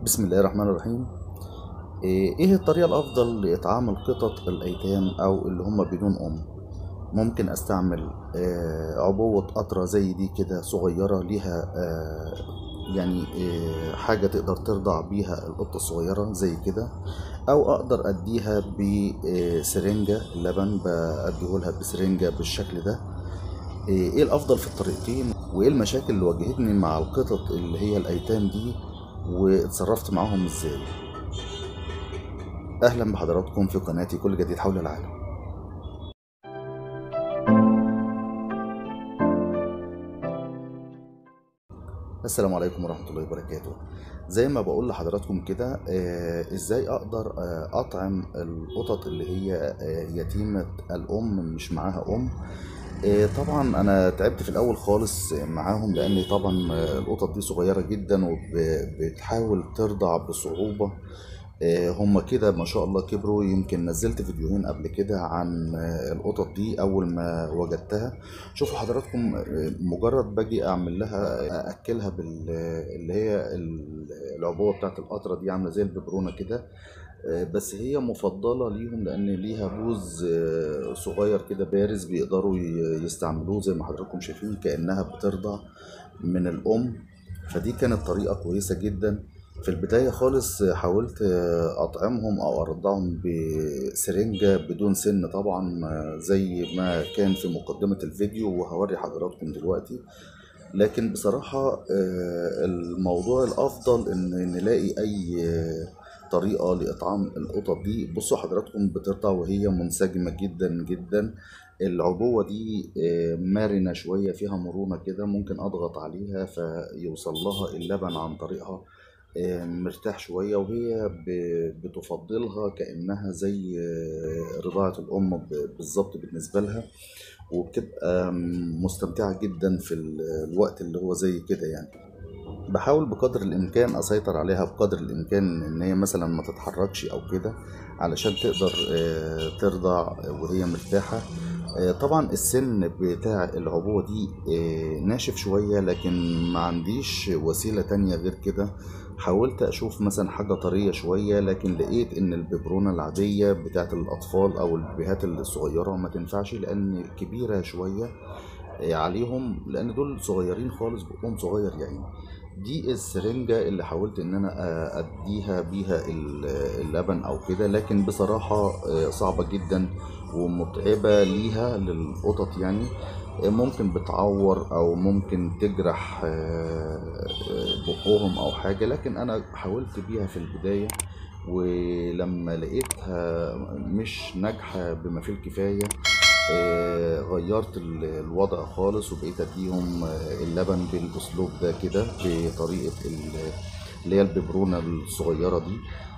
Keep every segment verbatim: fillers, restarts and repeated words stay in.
بسم الله الرحمن الرحيم. ايه إيه الطريقة الافضل لإطعام القطط الايتام او اللي هم بدون ام؟ ممكن استعمل آه، عبوة قطرة زي دي كده صغيرة ليها آه، يعني آه، حاجة تقدر ترضع بيها القطة الصغيرة زي كده، او اقدر اديها بسرنجة اللبن بديهولها بسرنجة بالشكل ده. ايه إيه الافضل في الطريقتين، وايه المشاكل اللي واجهتني مع القطط اللي هي الايتام دي واتصرفت معاهم ازاي؟ اهلا بحضراتكم في قناتي كل جديد حول العالم. السلام عليكم ورحمة الله وبركاته. زي ما بقول لحضراتكم كده، آه، ازاي اقدر آه، اطعم القطط اللي هي آه، يتيمة الام مش معاها ام. آه، طبعا انا تعبت في الاول خالص معاهم، لان طبعا آه، القطط دي صغيرة جدا وبتحاول ترضع بصعوبة. آه، هما كده ما شاء الله كبروا. يمكن نزلت فيديوهين قبل كده عن آه، القطط دي اول ما وجدتها. شوفوا حضراتكم، آه، مجرد باجي اعمل لها اكلها بال اللي هي ال- العبوه بتاعت القطره دي، عامله زي الببرونه كده. آه، بس هي مفضله ليهم لان ليها بوز آه، صغير كده بارز، بيقدروا ي- يستعملوه زي ما حضراتكم شايفين كانها بترضع من الام. فدي كانت طريقه كويسه جدا. في البداية خالص حاولت أطعمهم أو أرضعهم بسرنجة بدون سن طبعا، زي ما كان في مقدمة الفيديو وهوري حضراتكم دلوقتي. لكن بصراحة آه، الموضوع الأفضل إن نلاقي أي طريقة لإطعام القطط دي. بصوا حضراتكم بترضع وهي منسجمة جدا جدا. العبوة دي آه، مرنة شوية، فيها مرونة كده، ممكن أضغط عليها فيوصل لها اللبن عن طريقها آه، مرتاح شوية. وهي ب- بتفضلها كأنها زي آه، رضاعة الأم ب- بالظبط بالنسبة لها. وبتبقى مستمتعة جدا في ال- الوقت اللي هو زي كده يعني. بحاول بقدر الإمكان أسيطر عليها بقدر الإمكان إن هي مثلا ما تتحركش أو كده، علشان تقدر آه، ترضع وهي مرتاحة. آه، طبعا السن بتاع العبوة دي آه، ناشف شوية، لكن ما عنديش وسيلة تانية غير كده. حاولت أشوف مثلا حاجة طرية شوية، لكن لقيت إن الببرونة العادية بتاعت الأطفال أو البيبيهات الصغيرة ما تنفعش، لأن كبيرة شوية آه، عليهم، لأن دول صغيرين خالص، بقهم صغير يعني. دي السرنجة اللي حاولت ان انا آه، اديها بيها ال- اللبن او كده، لكن بصراحة آه، صعبة جدا ومتعبة ليها للقطط يعني. آه، ممكن بتعور او ممكن تجرح آه، آه، بقهم او حاجة. لكن انا حاولت بيها في البداية، ولما لقيتها مش ناجحة بما فيه الكفاية آه، غيرت ال- الوضع خالص، وبقيت اديهم آه، اللبن بالاسلوب ده كده، بطريقة ال- اللي هي الببرونة الصغيرة دي.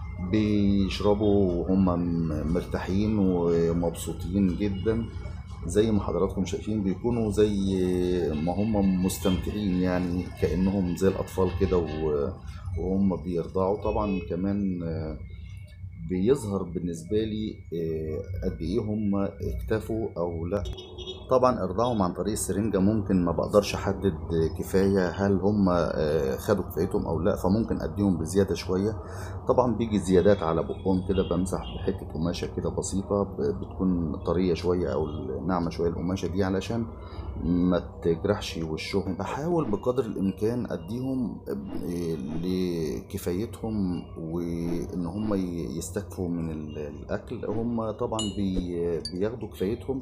بيشربوا وهم م- مرتاحين ومبسوطين جدا. زي ما حضراتكم شايفين بيكونوا زي ما هم مستمتعين، يعني كأنهم زي الأطفال كده و- وهم بيرضعوا. طبعا كمان آه، بيظهر بالنسبة لي آه، قد إيه هم اكتفوا أو لأ. طبعا ارضاعهم عن طريق السرنجة ممكن ما بقدرش احدد كفاية هل هم آه، خدوا كفايتهم او لا، فممكن اديهم بزيادة شوية. طبعا بيجي زيادات على بقهم كده، بمسح بحتة قماشة كده بسيطة ب- بتكون طرية شوية او ناعمة شوية القماشة دي، علشان ما تجرحش وشهم. بحاول بقدر الامكان اديهم آه، لكفايتهم، وان هم ي- يستكفوا من ال- الاكل. هم طبعا بي- بياخدوا كفايتهم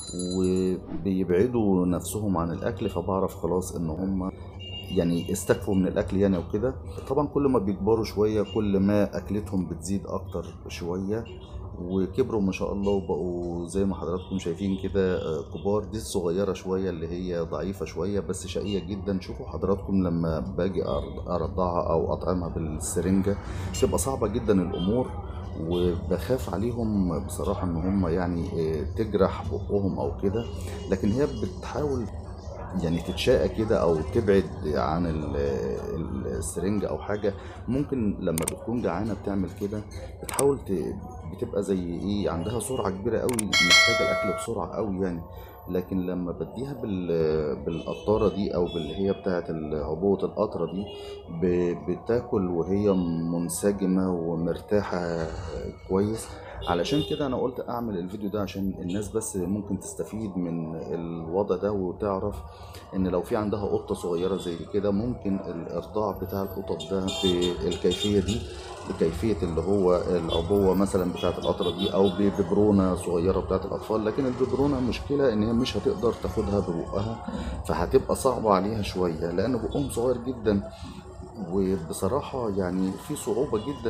وبيبعدوا نفسهم عن الاكل، فبعرف خلاص ان هم يعني استكفوا من الاكل يعني وكده. طبعا كل ما بيكبروا شوية كل ما اكلتهم بتزيد اكتر شوية، وكبروا ما شاء الله وبقوا زي ما حضراتكم شايفين كده آه، كبار. دي الصغيرة شوية اللي هي ضعيفة شوية بس شقية جدا. شوفوا حضراتكم لما باجي أرض- ارضعها او اطعمها بالسرنجة تبقى صعبة جدا الامور، وبخاف عليهم بصراحة ان هم يعني آه، تجرح بقهم او كده. لكن هي بتحاول يعني تتشاقى كده او تبعد عن ال- ال- السرنجة او حاجة. ممكن لما بتكون جعانة بتعمل كده، بتحاول ت- بتبقى زي ايه، عندها سرعة كبيرة قوي، محتاجة الاكل بسرعة قوي يعني. لكن لما بديها بال بالقطارة دي او باللي هي بتاعة عبوة القطرة دي، ب- بتاكل وهي منسجمة ومرتاحة كويس. علشان كده انا قلت اعمل الفيديو ده عشان الناس بس ممكن تستفيد من الوضع ده، وتعرف ان لو في عندها قطة صغيرة زي كده ممكن الارضاع بتاع القطط ده بالكيفية دي، بكيفية اللي هو العبوة مثلا بتاعة القطرة دي، او بببرونة صغيرة بتاعة الاطفال. لكن الببرونة مشكلة ان هي مش هتقدر تاخدها ببقها، فهتبقى صعبة عليها شوية لان بقهم صغير جدا. وبصراحة يعني في صعوبة جدا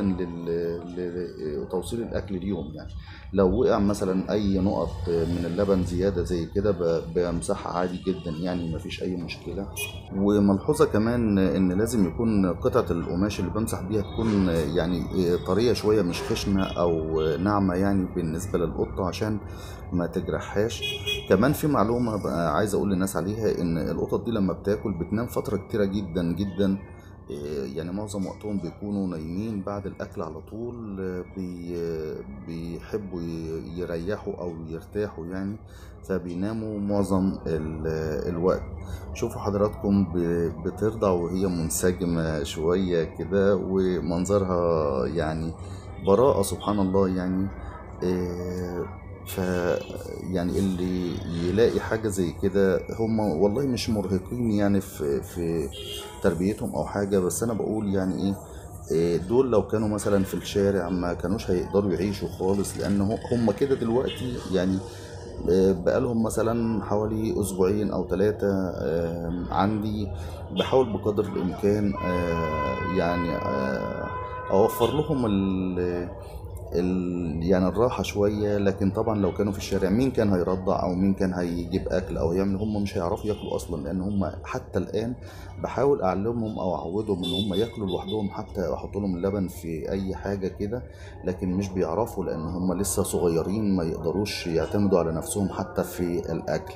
لل- لتوصيل الأكل اليوم يعني. لو وقع مثلا أي نقط من اللبن زيادة زي كده ب- بمسحها عادي جدا يعني، مفيش أي مشكلة. وملحوظة كمان إن لازم يكون قطعة القماش اللي بمسح بيها تكون يعني طرية شوية، مش خشنة أو ناعمة يعني بالنسبة للقطة عشان ما تجرحهاش. كمان في معلومة بقى عايز أقول للناس عليها، إن القطط دي لما بتاكل بتنام فترة كتيرة جدا جدا. إيه، يعني معظم وقتهم بيكونوا نايمين بعد الأكل على طول. آه، بي بيحبوا ي- يريحوا أو يرتاحوا يعني، فبيناموا معظم ال- الوقت. شوفوا حضراتكم ب- بترضع وهي منسجمة شوية كده، ومنظرها يعني براءة سبحان الله يعني. إيه، ف يعني اللي يلاقي حاجة زي كده هم والله مش مرهقين يعني في في تربيتهم او حاجة. بس انا بقول يعني ايه، إيه، دول لو كانوا مثلا في الشارع ما كانوش هيقدروا يعيشوا خالص، لان هو- هم كده دلوقتي يعني. آه، بقالهم مثلا حوالي اسبوعين او ثلاثة عندي. بحاول بقدر الامكان آه، يعني آه، اوفر لهم ال ال... يعني الراحة شوية. لكن طبعا لو كانوا في الشارع مين كان هيرضع او مين كان هيجيب اكل او يعمل، هم مش هيعرفوا ياكلوا اصلا. لان هم حتى الان بحاول اعلمهم او اعودهم ان هم ياكلوا لوحدهم، حتى احط لهم اللبن في اي حاجة كده. لكن مش بيعرفوا لان هم لسه صغيرين، ما يقدروش يعتمدوا على نفسهم حتى في الاكل.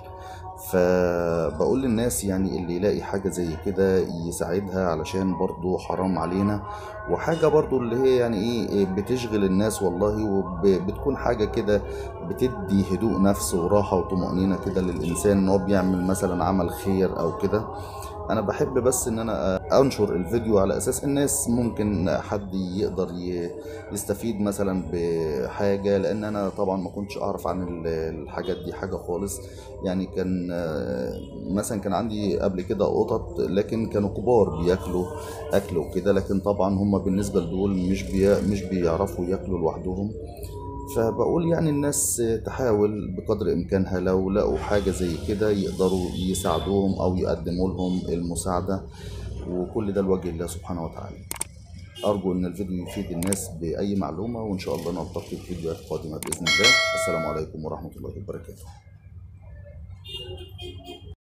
فبقول للناس يعني اللي يلاقي حاجة زي كده يساعدها، علشان برضو حرام علينا. وحاجة برضو اللي هي يعني ايه بتشغل الناس والله، وبتكون حاجة كده بتدي هدوء نفس وراحة وطمأنينة كده للإنسان ان هو بيعمل مثلا عمل خير او كده. انا بحب بس ان انا انشر الفيديو على اساس الناس ممكن حد يقدر ي- يستفيد مثلا بحاجة. لان انا طبعا ما كنتش اعرف عن ال- الحاجات دي حاجة خالص يعني. كان آه، مثلا كان عندي قبل كده قطط، لكن كانوا كبار بياكلوا اكل وكده. لكن طبعا هم بالنسبة لدول مش بي مش بيعرفوا ياكلوا لوحدهم. فبقول يعني الناس تحاول بقدر إمكانها لو لقوا حاجة زي كده يقدروا يساعدوهم أو يقدموا لهم المساعدة. وكل ده لوجه الله سبحانه وتعالى. أرجو إن الفيديو يفيد الناس بأي معلومة، وإن شاء الله نلتقي في فيديوهات قادمة بإذن الله. السلام عليكم ورحمة الله وبركاته.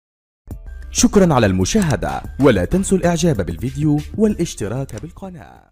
شكرا على المشاهدة، ولا تنسوا الإعجاب بالفيديو والاشتراك بالقناة.